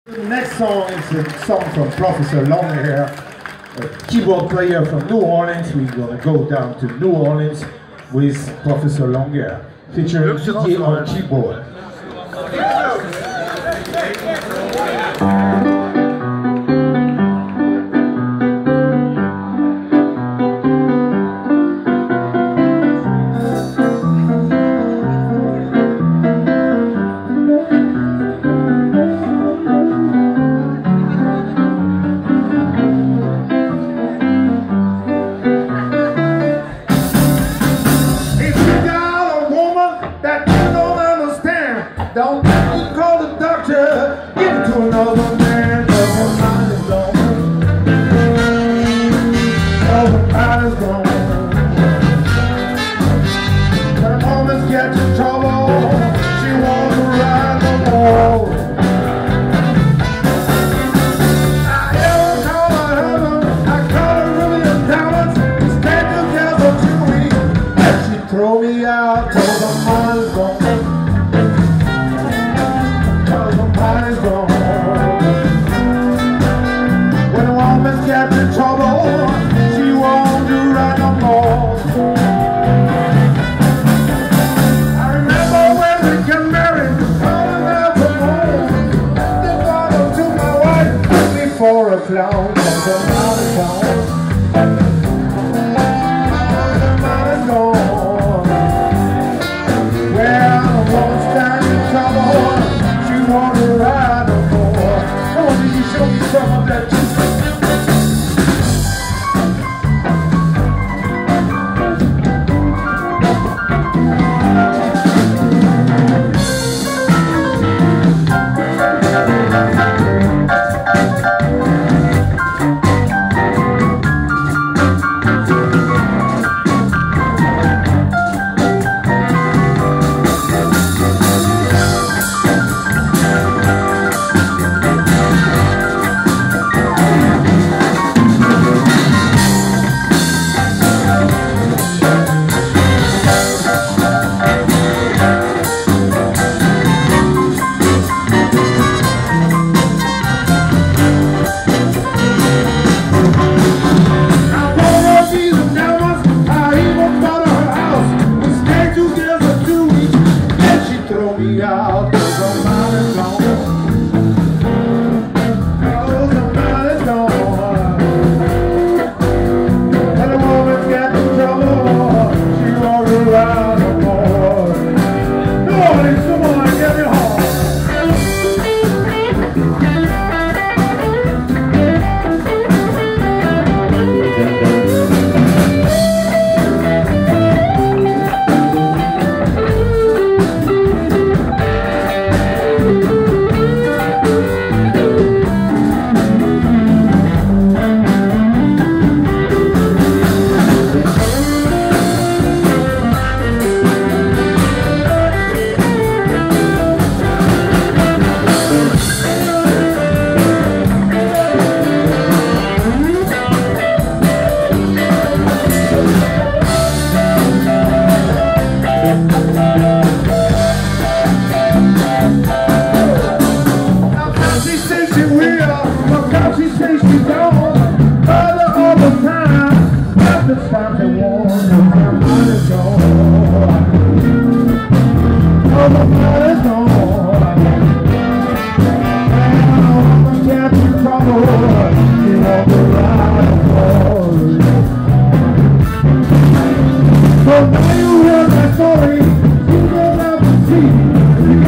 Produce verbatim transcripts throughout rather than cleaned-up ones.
The next song is a song from Professor Longhair, a keyboard player from New Orleans. We're going to go down to New Orleans with Professor Longhair, featuring Didier on keyboard. Don't make me call the doctor, give it to another man, cause her mind is gone. Cause her mind is gone. When a woman's getting trouble, she wants to ride no more. I ever call her husband, I call her Ruby and Diamonds, we stayed together two weeks, and she threw me out, cause her mind is gone. When a woman's got in trouble, she won't do right no more. I remember when we got married, calling out from home. The father to my wife, before a clown, cause the man is gone. The man is gone. Well, a woman's got in trouble, she won't do right no more. Come on, did you show me some of that juice?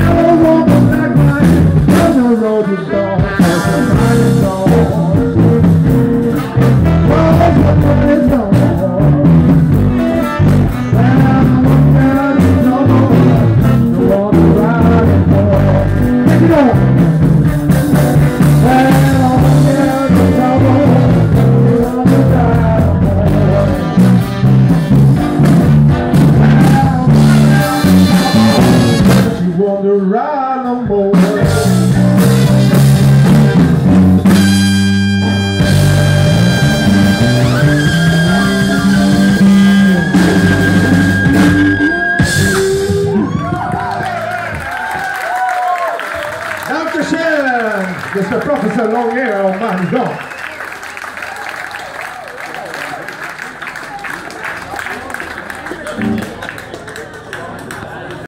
Road is gone, the mind is gone. Mister Professor Longhair on Mojo. Thank you.